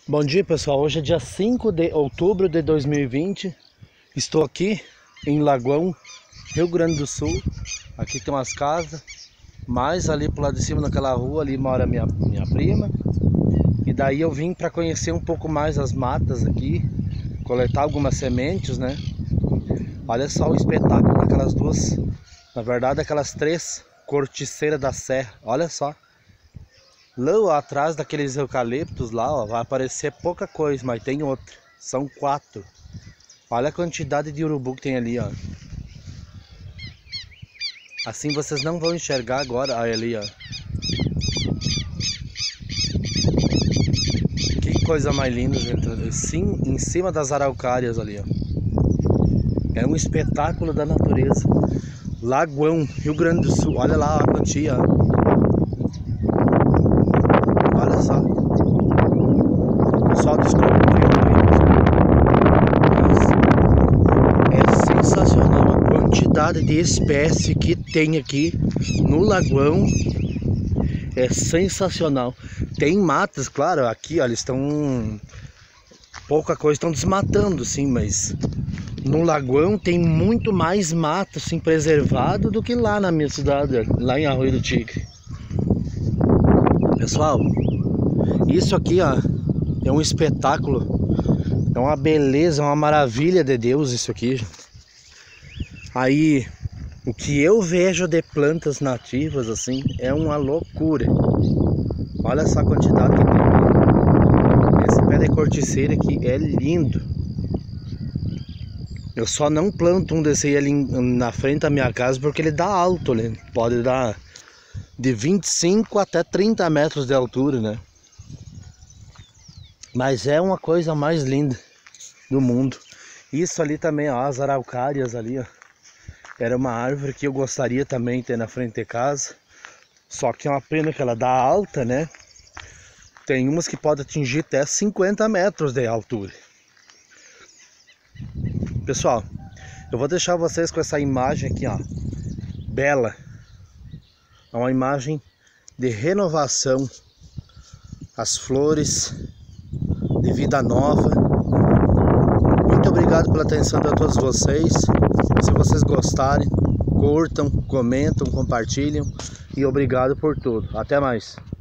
Bom dia, pessoal. Hoje é dia 5 de outubro de 2020. Estou aqui em Lagoão, Rio Grande do Sul. Aqui tem umas casas. Mais ali pro lado de cima daquela rua ali mora minha prima. E daí eu vim para conhecer um pouco mais as matas aqui, coletar algumas sementes, né? Olha só o espetáculo daquelas duas, na verdade aquelas três corticeiras da serra. Olha só. Lá atrás daqueles eucaliptos lá, ó, vai aparecer pouca coisa, mas tem outra. São 4. Olha a quantidade de urubu que tem ali, ó. Assim vocês não vão enxergar agora, olha ali, ó. Que coisa mais linda, gente. Sim, em cima das araucárias ali, ó. É um espetáculo da natureza. Lagoão, Rio Grande do Sul. Olha lá a quantia, ó. Olha só. Só descobriu. É sensacional a quantidade de espécie que tem aqui no Lagoão. É sensacional. Tem matas, claro, aqui ó, eles estão... pouca coisa, estão desmatando, sim, mas no Lagoão tem muito mais mato, assim, preservado do que lá na minha cidade, lá em Arroio do Tigre. Pessoal, isso aqui, ó, é um espetáculo, é uma beleza, uma maravilha de Deus isso aqui. Aí, o que eu vejo de plantas nativas, assim, é uma loucura. Olha só a quantidade que tem. Esse pé de corticeira aqui é lindo. Eu só não planto um desse aí ali na frente da minha casa porque ele dá alto, né? Pode dar de 25 até 30 metros de altura, né? Mas é uma coisa mais linda do mundo. Isso ali também, ó, as araucárias ali, ó. Era uma árvore que eu gostaria também de ter na frente de casa. Só que é uma pena que ela dá alta, né? Tem umas que podem atingir até 50 metros de altura. Pessoal, eu vou deixar vocês com essa imagem aqui, ó. Bela. É uma imagem de renovação. As flores de vida nova. Muito obrigado pela atenção de todos vocês. Se vocês gostarem, curtam, comentam, compartilham. E obrigado por tudo. Até mais.